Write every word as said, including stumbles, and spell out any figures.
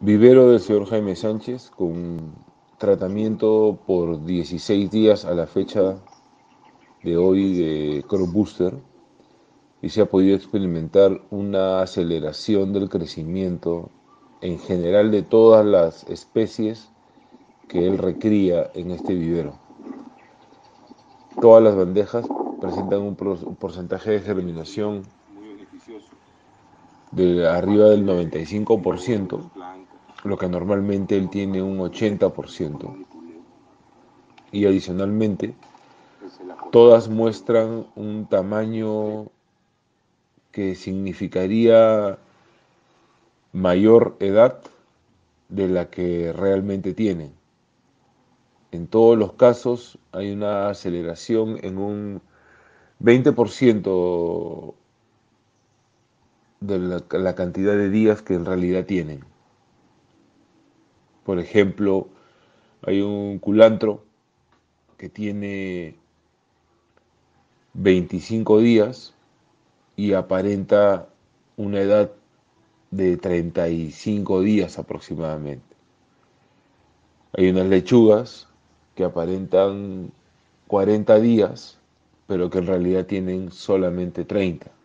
Vivero del señor Jaime Sánchez con tratamiento por dieciséis días a la fecha de hoy de Crop Booster y se ha podido experimentar una aceleración del crecimiento en general de todas las especies que él recría en este vivero. Todas las bandejas presentan un, un porcentaje de germinación de arriba del noventa y cinco por ciento, lo que normalmente él tiene un ochenta por ciento. Y adicionalmente, todas muestran un tamaño que significaría mayor edad de la que realmente tienen. En todos los casos hay una aceleración en un veinte por ciento de la, la cantidad de días que en realidad tienen. Por ejemplo, hay un culantro que tiene veinticinco días y aparenta una edad de treinta y cinco días aproximadamente. Hay unas lechugas que aparentan cuarenta días, pero que en realidad tienen solamente treinta.